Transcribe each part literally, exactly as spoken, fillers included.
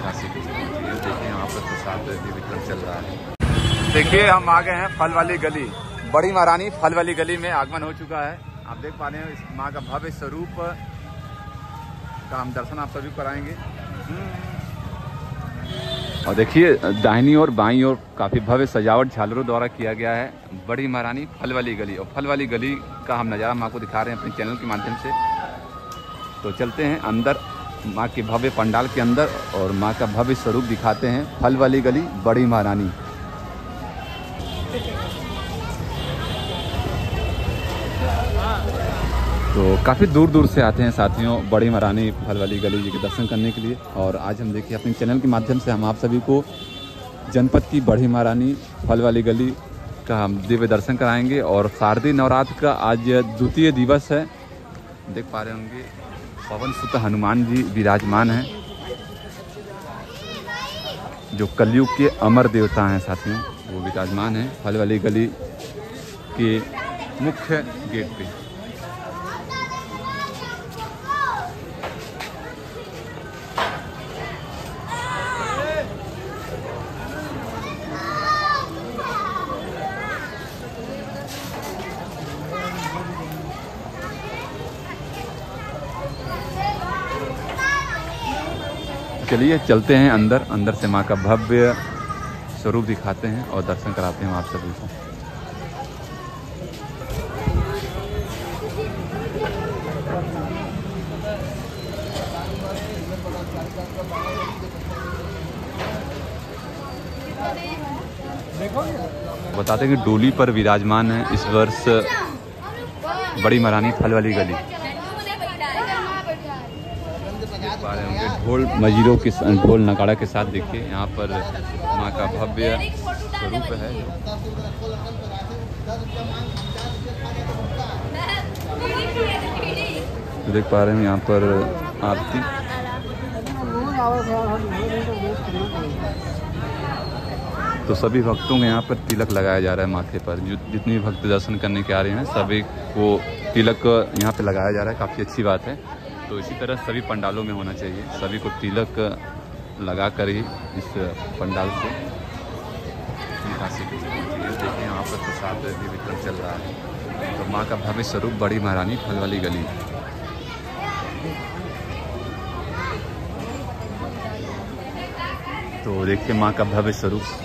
निकासी की जाती है। देखिए यहाँ पर प्रसाद वितरण चल रहा है। देखिए हम आ गए हैं फल वाली गली, बड़ी महारानी फल वाली गली में आगमन हो चुका है। आप देख पा रहे हैं इस माँ का भव्य स्वरूप का हम दर्शन आप सभी कराएंगे। और देखिए दाहिनी और बाईं ओर काफ़ी भव्य सजावट झालरों द्वारा किया गया है। बड़ी महारानी फल वाली गली, और फल वाली गली का हम नज़ारा माँ को दिखा रहे हैं अपने चैनल के माध्यम से। तो चलते हैं अंदर माँ के भव्य पंडाल के अंदर और माँ का भव्य स्वरूप दिखाते हैं। फल वाली गली बड़ी महारानी। तो काफ़ी दूर दूर से आते हैं साथियों बड़ी महारानी फल वाली गली जी के दर्शन करने के लिए। और आज हम देखिए अपने चैनल के माध्यम से हम आप सभी को जनपद की बड़ी महारानी फल वाली गली का हम दिव्य दर्शन कराएंगे। और शारदीय नवरात्र का आज द्वितीय दिवस है। देख पा रहे होंगे पवन सुत हनुमान जी विराजमान हैं, जो कलयुग के अमर देवता हैं साथियों, वो विराजमान हैं फल वाली गली के मुख्य गेट पे। चलिए चलते हैं अंदर, अंदर से माँ का भव्य स्वरूप दिखाते हैं और दर्शन कराते हैं आप सभी को। बताते हैं कि डोली पर विराजमान है इस वर्ष बड़ी महारानी फल वाली गली। ढोल मजीरों के ढोल नगाड़ा के साथ देखिए यहाँ पर माँ का भव्य स्वरूप है। तो देख पा रहे हैं यहाँ पर आरती। तो सभी भक्तों के यहाँ पर तिलक लगाया जा रहा है माथे पर। जो जितने भक्त दर्शन करने के आ रहे हैं सभी को तिलक यहाँ पे लगाया जा रहा है। काफ़ी अच्छी बात है। तो इसी तरह सभी पंडालों में होना चाहिए, सभी को तिलक लगा कर ही इस पंडाल से निकासी की जाती है। देखिए यहाँ पर प्रसाद वितरण चल रहा है। तो माँ का भव्य स्वरूप बड़ी महारानी फल वाली गली। तो देखिए माँ का भव्य स्वरूप।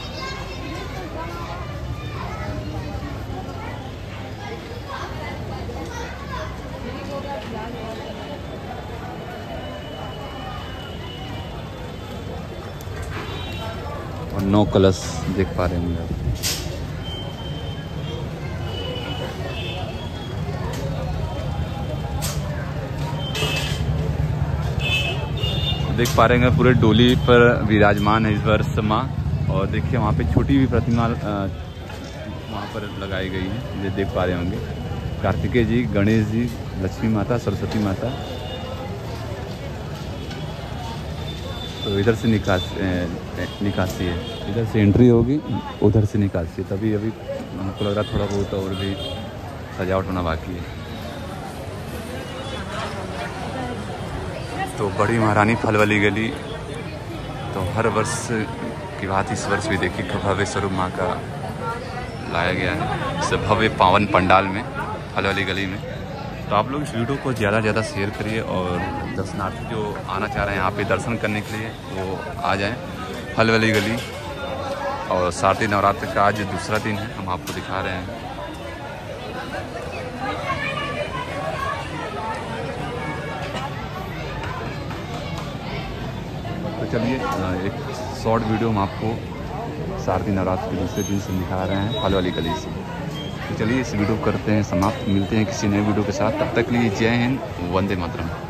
और नौ कलश देख पा रहे हैं आप। देख पा रहे हैं पूरे डोली पर विराजमान है इस वर्ष माँ। और देखिए वहाँ पे छोटी भी प्रतिमा वहाँ पर लगाई गई है, ये देख पा रहे होंगे। कार्तिकेय जी, गणेश जी, लक्ष्मी माता, सरस्वती माता। तो इधर से निकासी निकासी है, इधर से एंट्री होगी, उधर से निकासी। तभी अभी हमको लग रहा थोड़ा बहुत और भी सजावट होना बाकी है। तो बड़ी महारानी फल वाली गली तो हर वर्ष की बात इस वर्ष भी देखिए भव्य स्वरूप माँ का लाया गया है इस भव्य पावन पंडाल में फल वाली गली में। तो आप लोग इस वीडियो को ज़्यादा से ज़्यादा शेयर करिए और दर्शनार्थी जो आना चाह रहे हैं यहाँ पे दर्शन करने के लिए वो आ जाएं फल वाली गली। और शारदीय नवरात्र का आज दूसरा दिन है, हम आपको दिखा रहे हैं। तो चलिए एक शॉर्ट वीडियो हम आपको शारदीय नवरात्र के दूसरे दिन से दिखा रहे हैं फल वाली गली से। तो चलिए इस वीडियो को करते हैं समाप्त। मिलते हैं किसी नए वीडियो के साथ, तब तक के लिए जय हिंद, वंदे मातरम।